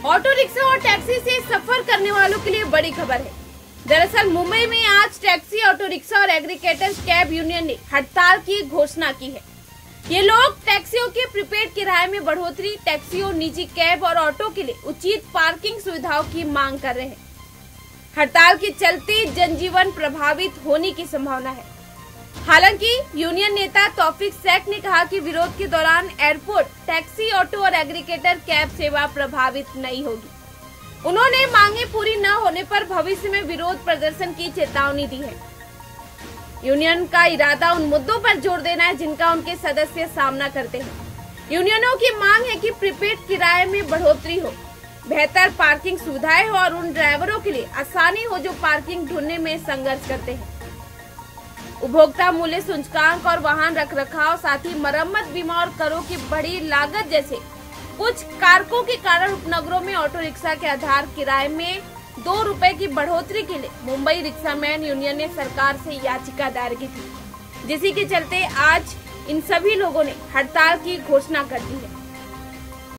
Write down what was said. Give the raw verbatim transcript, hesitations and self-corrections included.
Auto rickshaw और taxi से सफर करने वालों के लिए बड़ी खबर है। दरअसल मुंबई में आज टैक्सी, ऑटो रिक्शा और एग्रीगेटर कैब यूनियन ने हड़ताल की घोषणा की है। ये लोग टैक्सियों के प्रीपेड किराए में बढ़ोतरी, टैक्सियों, निजी कैब और ऑटो के लिए उचित पार्किंग सुविधाओं की मांग कर रहे हैं। हड़ताल के चलते जनजीवन प्रभावित होने की संभावना है। हालांकि यूनियन नेता तौफीक शेख ने कहा कि विरोध के दौरान एयरपोर्ट, टैक्सी, ऑटो और एग्रीगेटर कैब सेवा प्रभावित नहीं होगी। उन्होंने मांगे पूरी न होने पर भविष्य में विरोध प्रदर्शन की चेतावनी दी है। यूनियन का इरादा उन मुद्दों पर जोर देना है जिनका उनके सदस्य सामना करते हैं। यूनियनों की मांग है कि प्रीपेड किराए में बढ़ोतरी हो, बेहतर पार्किंग सुविधाएं हो और उन ड्राइवरों के लिए आसानी हो जो पार्किंग ढूंढने में संघर्ष करते हैं। उपभोक्ता मूल्य सूचकांक और वाहन रखरखाव, साथ ही मरम्मत, बीमा और करों की बड़ी लागत जैसे कुछ कारकों के कारण उपनगरों में ऑटो रिक्शा के आधार किराए में दो रुपए की बढ़ोतरी के लिए मुंबई रिक्शामैन यूनियन ने सरकार से याचिका दायर की थी, जिसी के चलते आज इन सभी लोगों ने हड़ताल की घोषणा कर दी है।